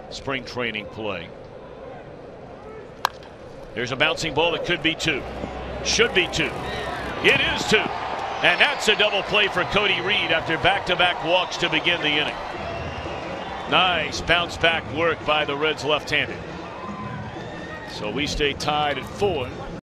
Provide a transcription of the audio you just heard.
spring training play. There's a bouncing ball that could be 2. Should be 2. It is 2. And that's a double play for Cody Reed after back-to-back walks to begin the inning. Nice bounce back work by the Reds left-handed. So we stay tied at 4.